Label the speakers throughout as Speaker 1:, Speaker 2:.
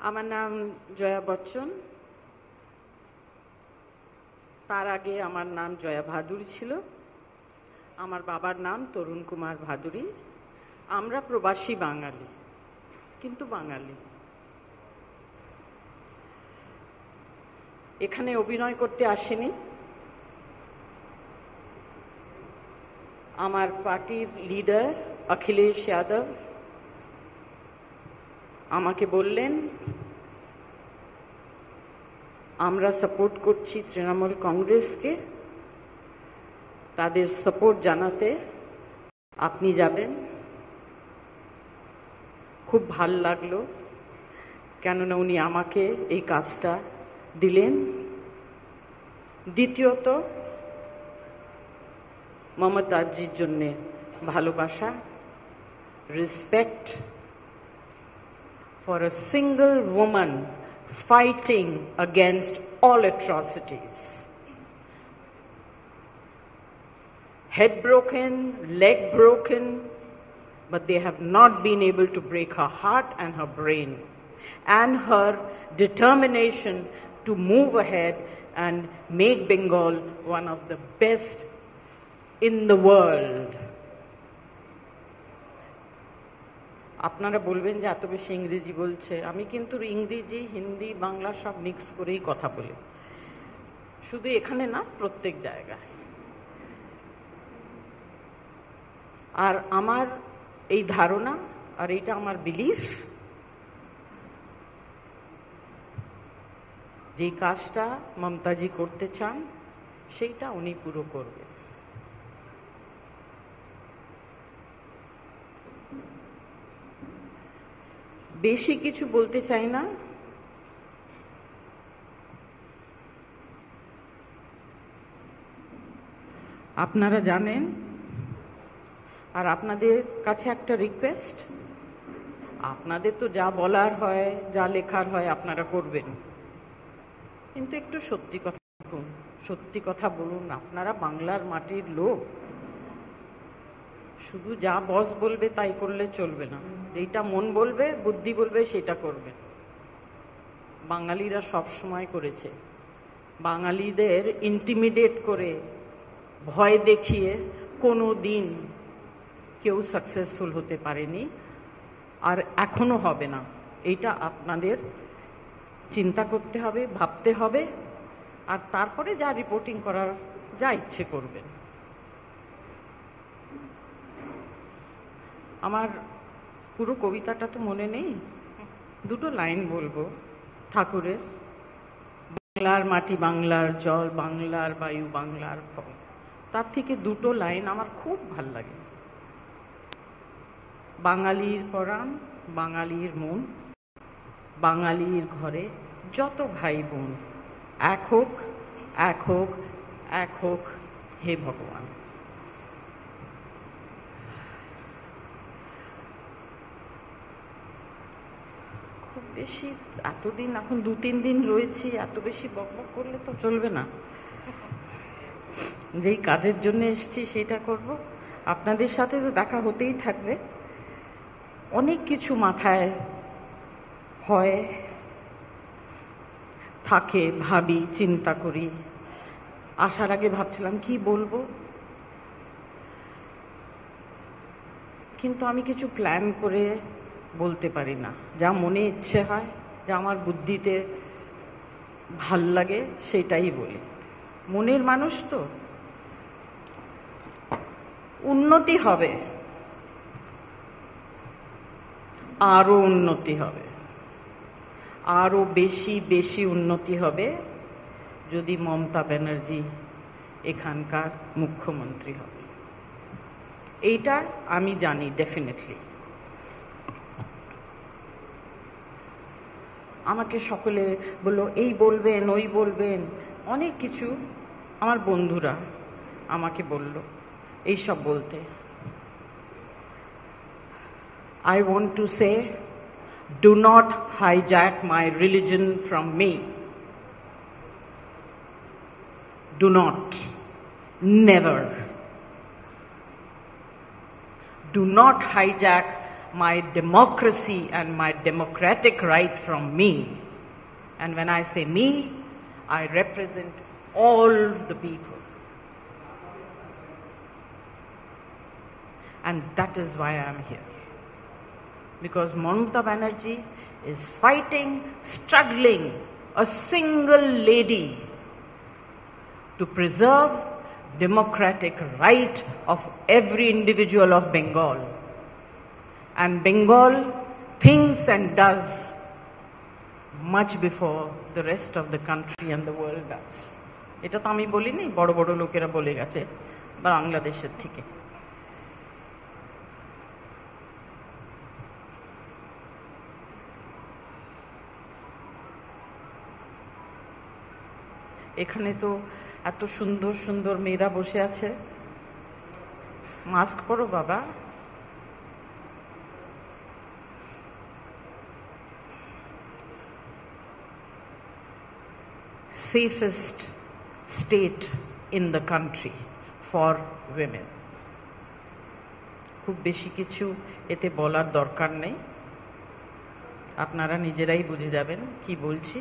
Speaker 1: আমার নাম জয়া বচ্চন। তার আগে আমার নাম জয়া ভাদুরী ছিল। আমার বাবার নাম তরুণ কুমার ভাদুরী। আমরা প্রবাসী বাঙালি, কিন্তু বাঙালি। এখানে অভিনয় করতে আসেনি। আমার পার্টির লিডার অখিলেশ যাদব আমাকে বললেন, আমরা সাপোর্ট করছি তৃণমূল কংগ্রেসকে, তাদের সাপোর্ট জানাতে আপনি যাবেন। খুব ভাল লাগলো, কেননা উনি আমাকে এই কাজটা দিলেন। দ্বিতীয়ত, মমতাজির জন্যে ভালোবাসা, respect for a single woman fighting against all atrocities. Head broken, leg broken, but they have not been able to break her heart and her brain, and her determination to move ahead and make Bengal one of the best in the world. আপনারা বলবেন যে এত বেশি ইংরেজি বলছে। আমি কিন্তু ইংরেজি, হিন্দি, বাংলা সব মিক্স করেই কথা বলি, শুধু এখানে না, প্রত্যেক জায়গায়। আর আমার এই ধারণা, আর এইটা আমার বিলিফ, যেই কাজটা মমতাজি করতে চান সেইটা উনি পুরো করবেন। বেশি কিছু বলতে চাই না। আপনারা জানেন, আর আপনাদের কাছে একটা রিকোয়েস্ট, আপনাদের তো যা বলার হয়, যা লেখার হয় আপনারা করবেন, কিন্তু একটু সত্যি কথা লিখুন, সত্যি কথা বলুন। আপনারা বাংলার মাটির লোক, শুধু যা বস বলবে তাই করলে চলবে না। যেটা মন বলবে, বুদ্ধি বলবে, সেটা করবেন। বাঙালিরা সব সময় করেছে। বাঙালিদের ইন্টিমিডেট করে, ভয় দেখিয়ে কোনো দিন কেউ সাকসেসফুল হতে পারেনি, আর এখনো হবে না। এইটা আপনাদের চিন্তা করতে হবে, ভাবতে হবে, আর তারপরে যা রিপোর্টিং করার, যা ইচ্ছে করবেন। আমার পুরো কবিতাটা তো মনে নেই, দুটো লাইন বলবো ঠাকুরের। বাংলার মাটি, বাংলার জল, বাংলার বায়ু, বাংলার ফল। তার থেকে দুটো লাইন আমার খুব ভাল লাগে। বাঙালির পরাণ, বাঙালির মন, বাঙালির ঘরে যত ভাই বোন, এক হোক, এক হোক, এক হোক, হে ভগবান। খুব বেশি এতদিন, এখন 2-3 দিন রয়েছি, এত বেশি বকবক করলে তো চলবে না। যেই কাজের জন্য এসেছি সেটা করব। আপনাদের সাথে তো দেখা হতেই থাকবে। অনেক কিছু মাথায় হয়, থাকে, ভাবি, চিন্তা করি। আসার আগে ভাবছিলাম কি বলবো, কিন্তু আমি কিছু প্ল্যান করে বলতে পারি না। যা মনে ইচ্ছে হয়, যা আমার বুদ্ধিতে ভাল লাগে, সেটাই বলি। মনের মানুষ তো। উন্নতি হবে, আরো উন্নতি হবে, আরো বেশি বেশি উন্নতি হবে যদি মমতা ব্যানার্জি এখানকার মুখ্যমন্ত্রী হবে। এইটা আমি জানি ডেফিনেটলি। আমাকে সকলে বললো এই বলবেন, ওই বলবেন, অনেক কিছু আমার বন্ধুরা আমাকে বলল এইসব বলতে। I want to say, do not hijack my religion from me. Do not. Never. Do not hijack my democracy and my democratic right from me. And when I say me, I represent all the people. And that is why I am here. Because Mamata Banerjee is fighting, struggling, a single lady to preserve democratic right of every individual of Bengal. And Bengal thinks and does much before the rest of the country and the world does. এটা তো আমি বলিনি, বড় বড় লোকেরা বলে গেছে বাংলাদেশের থেকে। এখানে তো এত সুন্দর সুন্দর মেয়েরা বসে আছে, মাস্ক পরো বাবা। Safest state in the country for women. খুব বেশি কিছু এতে বলার দরকার নেই, আপনারা নিজেরাই বুঝে যাবেন কি বলছি।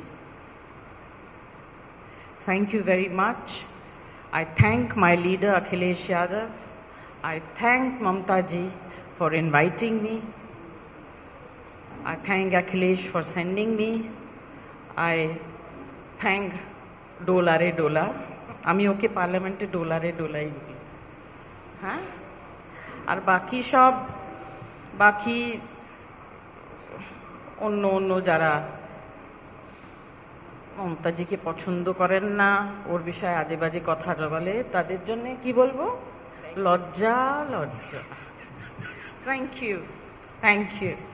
Speaker 1: Thank you very much. I thank my leader Akhilesh Yadav. I thank Mamata ji for inviting me. I thank Akhilesh for sending me. I thank Dolare Dola. আমি ওকে পার্লামেন্টে ডোলারে ডোলাই বলি, হ্যাঁ। আর বাকি সব বাকি অন্য অন্য যারা মমতাজিকে পছন্দ করেন না, ওর বিষয়ে আজে বাজে কথা বলে, তাদের জন্য কি বলবো, লজ্জা লজ্জা। Thank you, thank you.